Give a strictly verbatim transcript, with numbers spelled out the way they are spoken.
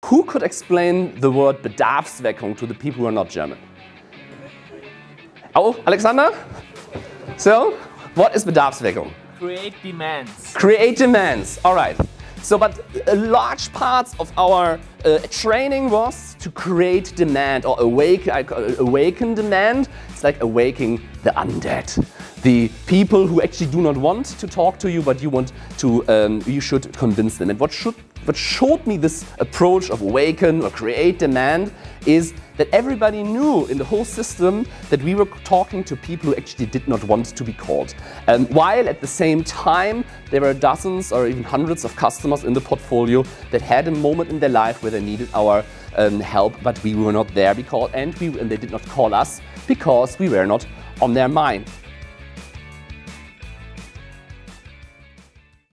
Who could explain the word Bedarfsweckung to the people who are not German? Oh, Alexander? So, what is Bedarfsweckung? Create demands. Create demands, all right. So, but a large part of our uh, training was to create demand or awake, uh, awaken demand. It's like awaking the undead. The people who actually do not want to talk to you, but you want to, um, you should convince them. And what should, what showed me this approach of awaken or create demand is that everybody knew in the whole system that we were talking to people who actually did not want to be called. Um, while at the same time, there were dozens or even hundreds of customers in the portfolio that had a moment in their life where they needed our um, help, but we were not there because, and, we, and they did not call us because we were not on their mind.